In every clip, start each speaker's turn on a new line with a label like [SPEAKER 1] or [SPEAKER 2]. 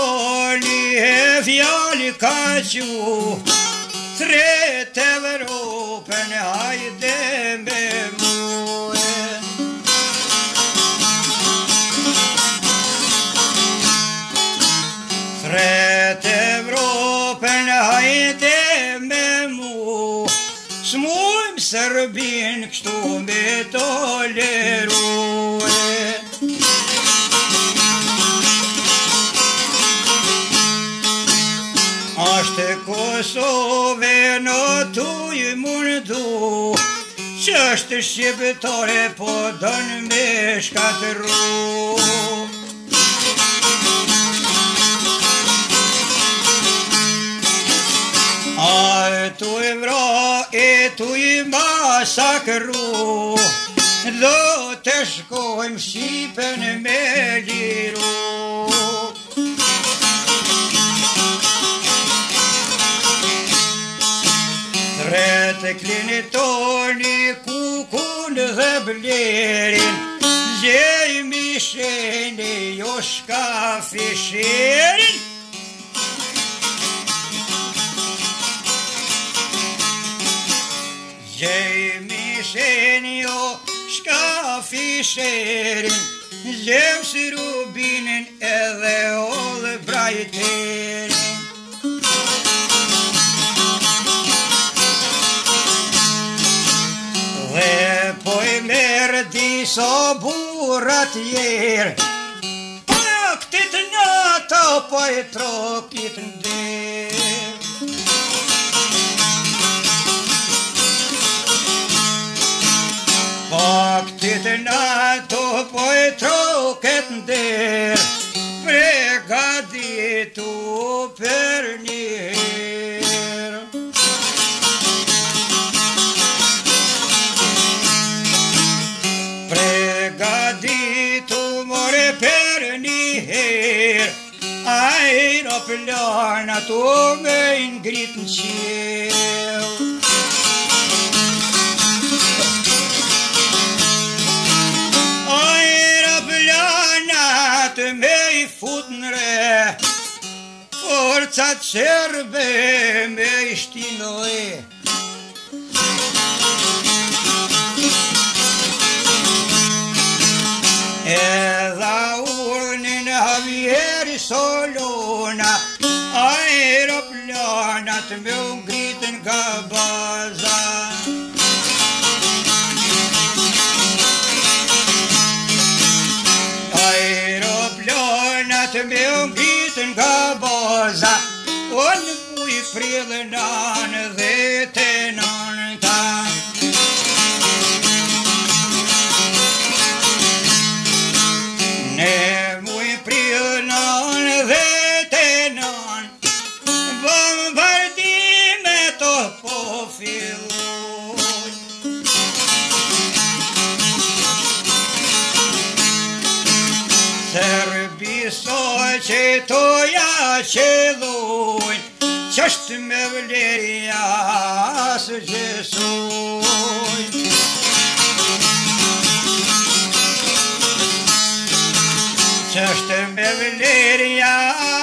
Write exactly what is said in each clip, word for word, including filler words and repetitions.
[SPEAKER 1] toni e fjali ka qu Tret Evropën hajde me muë Tret Evropën hajde me muë S'mujmë Serbin kështu me toleruë Ashtë Kosove në tuj mundu Që është shqiptare po dënë me shkatëru A tuj vra e tuj masakru Do të shkojmë Shqipen me liru Tret Klintoni, Kukun dhe Blerin Gjej Misheni, jo shka fisherin Gjej Misheni, jo shka fisherin Gjems Rubinin edhe Ollë Brajterin Dhe po i merë disa burat jer Paktit nata po i trokit nder Paktit nata po i trokit nder Pregaditu për njer Pregaditu more per njëher Aeroplanat o me ngrit në qel Aeroplanat me i fut në re Forcat serbe me i shtinoj Edha urnin Javieri Solona Aeroplanat me u ngritën nga baza Aeroplanat me u ngritën nga baza O në muj prilën anë dhe të nënë ta Ne muj prilën dhe të nënë Bombardime të po filloj Serbiso që toja qëllojnë Qështë me vlerja së gjësojnë Qështë me vlerja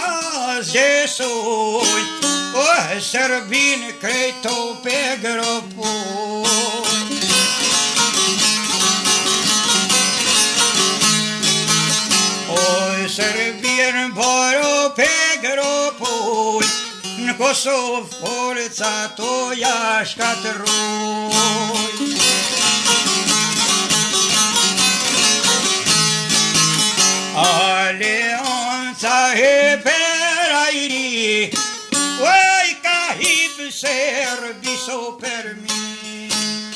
[SPEAKER 1] zjesoj O Serbin krejto pe gropoj O Serbin baro pe gropoj Në Kosovë forca toja shkatëroj Alianca e perajri Uaj ka hip serbi so per mi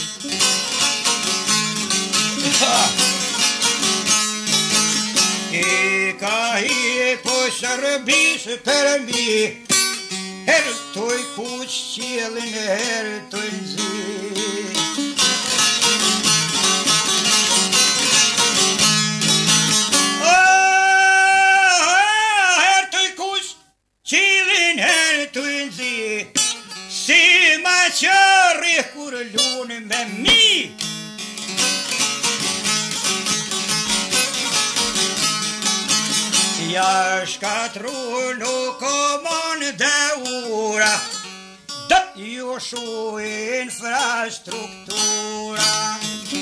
[SPEAKER 1] E ka hip serbis per mi Her toj kuq qjelin, her toj zi Qilin her të nëzi Si ma qërri kur lunë me mi Jag ska tro nog kommande ora det gör så infrastruktura.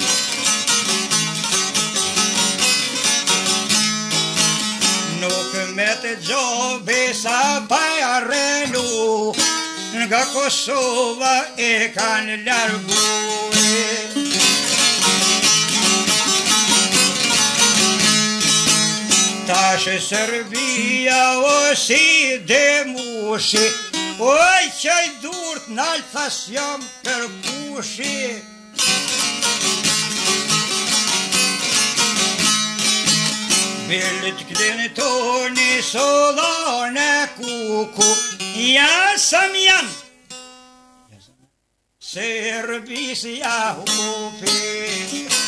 [SPEAKER 1] Nog med ett jobb i Sapare nu ga Kosova e kan largo Taše Serbia o si de muši Oj, čaj durt nalfas jam perkuši Billigt klinitoni solane kuku Ja sam Jan Serbis ja hupi